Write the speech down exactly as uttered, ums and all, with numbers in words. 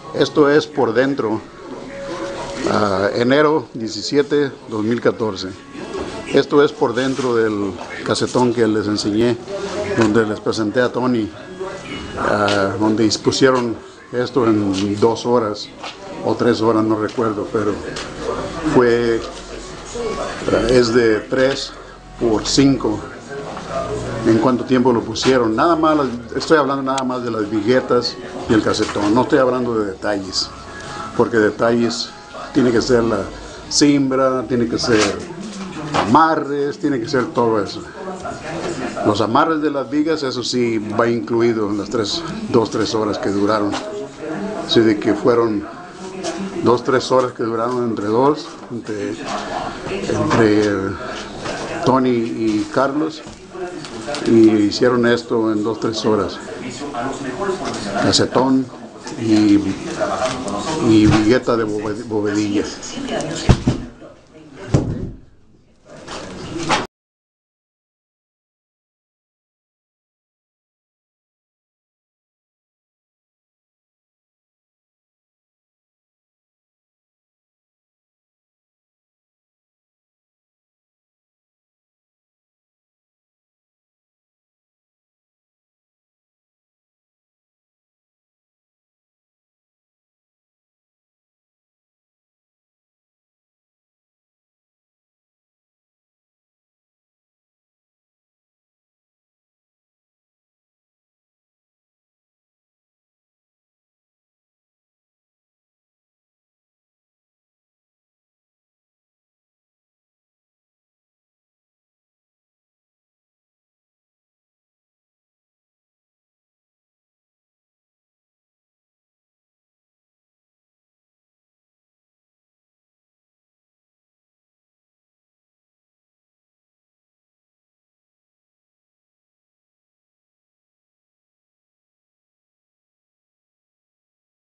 Esto es por dentro, uh, enero diecisiete, dos mil catorce. Esto es por dentro del casetón que les enseñé, donde les presenté a Tony, uh, donde dispusieron esto en dos horas o tres horas, no recuerdo, pero fue, uh, es de tres por cinco. En cuánto tiempo lo pusieron, nada más, estoy hablando nada más de las viguetas y el casetón, no estoy hablando de detalles, porque detalles tiene que ser la cimbra, tiene que ser amarres, tiene que ser todo eso. Los amarres de las vigas, eso sí va incluido en las tres, dos, tres horas que duraron, así de que fueron dos, tres horas que duraron entre dos, entre, entre Tony y Carlos. Y hicieron esto en dos, tres horas. Casetón y, y vigueta de bovedilla.